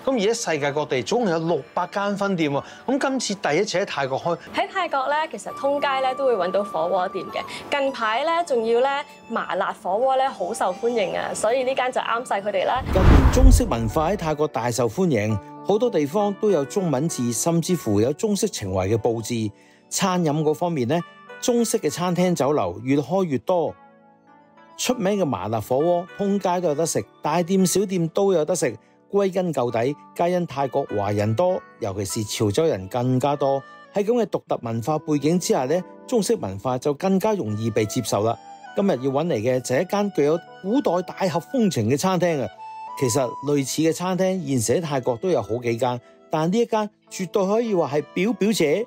咁而家世界各地總共有600間分店喎。咁今次第一次喺泰國開， 喺泰國咧，其實通街咧都會揾到火鍋店嘅。近排咧仲要咧麻辣火鍋咧好受歡迎啊，所以呢間就啱晒佢哋啦。 近年中式文化喺泰國大受歡迎，好多地方都有中文字，甚至乎有中式情懷嘅佈置。餐飲嗰方面咧，中式嘅餐廳酒樓越開越多。出名嘅麻辣火鍋，通街都有得食，大店小店都有得食。歸根究底，皆因泰國華人多，尤其是潮州人更加多。喺咁嘅獨特文化背景之下咧，中式文化就更加容易被接受啦。今日要揾嚟嘅就係一間具有古代大俠風情嘅餐廳啊！其實類似嘅餐廳現時喺泰國都有好幾間，但呢一間絕對可以話係表表姐。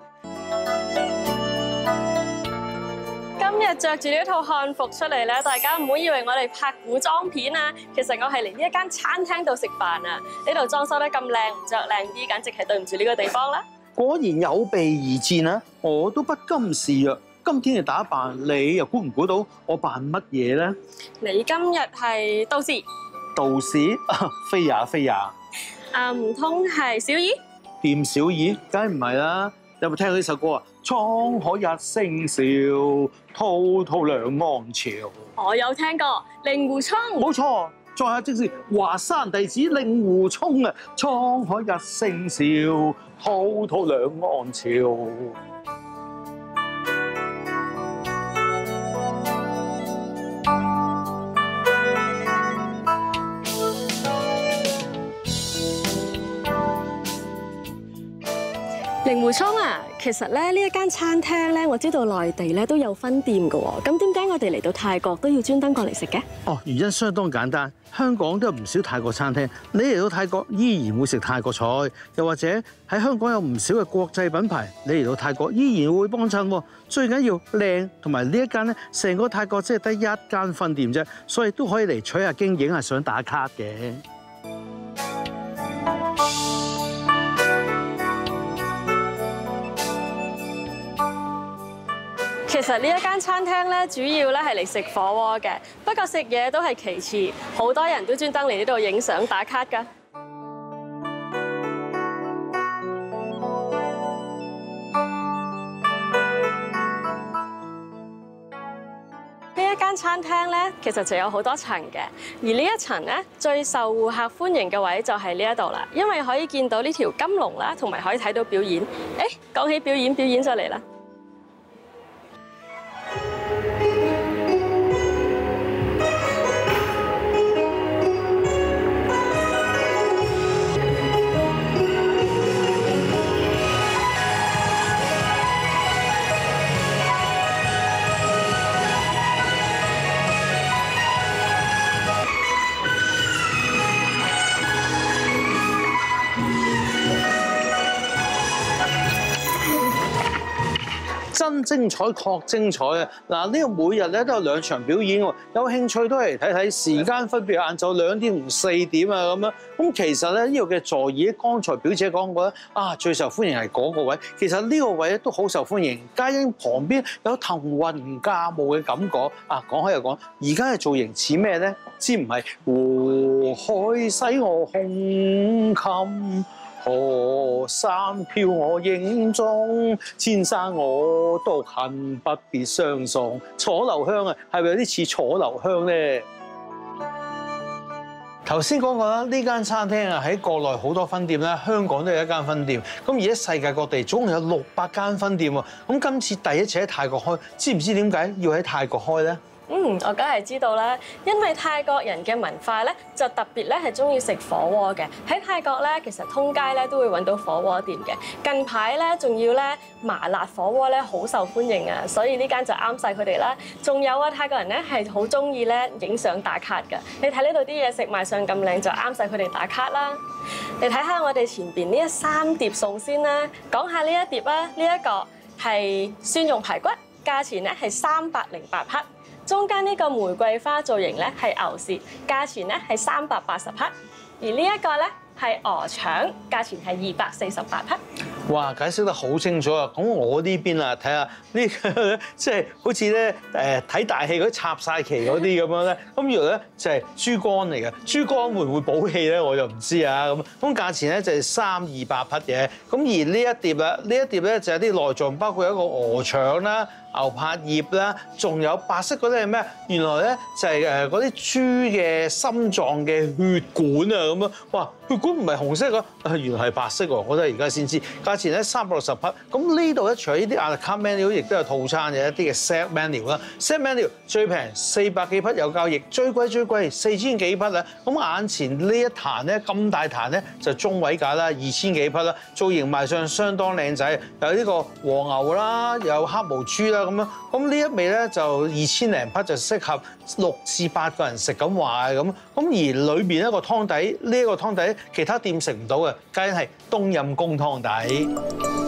今日着住呢套漢服出嚟咧，大家唔好以為我哋拍古裝片啊！其實我係嚟呢一間餐廳度食飯啊！呢度裝修得咁靚，唔着靚啲，簡直係對唔住呢個地方啦！ 果然有備而戰啊！我都不甘示弱。今天嘅打扮，你又估唔估到我扮乜嘢咧？ 你今日係道士？ 道士？非也非也。 唔通係小二？ 店小二？梗係唔係啦！有冇聽過呢首歌啊？滄海一聲笑，滔滔兩岸潮。 我有聽過令狐沖。 冇錯，在下即是華山弟子令狐沖啊！滄海一聲笑，滔滔兩岸潮。 令狐沖啊，其實咧呢一間餐廳咧，我知道內地咧都有分店㗎喎。咁點解我哋嚟到泰國都要專登過嚟食嘅？ 哦，原因相當簡單，香港都有唔少泰國餐廳，你嚟到泰國依然會食泰國菜，又或者喺香港有唔少嘅國際品牌，你嚟到泰國依然會幫襯。最緊要靚，同埋呢一間咧，成個泰國只係得一間分店啫，所以都可以嚟取下經、影下相、打卡嘅。 其實呢一間餐廳咧，主要咧係嚟食火鍋嘅，不過食嘢都係其次，好多人都專登嚟呢度影相打卡㗎。呢一間餐廳咧，其實就有好多層嘅，而呢一層咧最受顧客歡迎嘅位就係呢一度啦，因為可以見到呢條金龍啦，同埋可以睇到表演。講起表演就嚟啦！ 真精彩，確精彩啊！嗱，呢個每日咧都有2場表演喎，有興趣都係嚟睇睇。時間分別晏晝2點同4點啊咁樣。咁其實咧呢度嘅座椅，剛才表姐講過咧，最受歡迎係嗰個位。其實呢個位咧都好受歡迎，皆因旁邊有騰雲駕霧嘅感覺。講開又講，而家嘅造型似咩咧？知唔係湖海洗我胸襟？河山飄我影蹤，千山我獨行，不必相送。楚留香啊，係咪有啲似楚留香咧？頭先講過啦，呢間餐廳啊喺國內好多分店啦，香港都有1間分店。咁而家世界各地總共有600間分店喎。咁今次第一次喺泰國開，知唔知點解要喺泰國開咧？ 我梗係知道啦，因為泰國人嘅文化咧就特別咧係中意食火鍋嘅。喺泰國咧，其實通街咧都會揾到火鍋店嘅。近排咧仲要咧麻辣火鍋咧好受歡迎啊，所以呢間就啱晒佢哋啦。仲有啊，泰國人咧係好中意咧影相打卡㗎。你睇呢度啲嘢食賣相咁靚，就啱晒佢哋打卡啦。你睇下我哋前邊呢3碟餸先啦，講下呢一碟啊，呢一個係蒜蓉排骨，價錢咧係308克。中間呢個玫瑰花造型咧係牛舌，價錢咧係380克，而呢一個咧係鵝腸，價錢係248克。 哇，解釋得好清楚啊！咁我呢邊啊，睇下呢個即係好似咧睇大戲嗰啲插晒旗嗰啲咁樣咧，咁原來咧就係豬肝嚟嘅。豬肝會唔會補氣咧？我就唔知啊。咁價錢咧就係300-200匹嘅。咁而呢一碟啦，呢一碟咧就有啲內臟，包括一個鵝腸啦、牛柏葉啦，仲有白色嗰啲係咩？原來咧就係嗰啲豬嘅心臟嘅血管啊咁樣。哇，血管唔係紅色㗎，原來係白色喎！我都係而家先知。價錢咧360匹。咁呢度咧除咗呢啲à la carte menu，亦都有套餐嘅一啲嘅 set menu 啦。set menu 最平400幾匹有交易，最貴4000幾匹啦。咁眼前呢一壇咧咁大壇咧就中位價啦，2000幾匹啦。造型賣相相當靚仔，有呢個和牛啦，有黑毛豬啦咁樣。咁呢一味咧就2000零匹就適合6至8個人食咁話咁。咁而裏邊一個湯底，呢一個湯底其他店食唔到嘅，梗係冬蔭功湯底。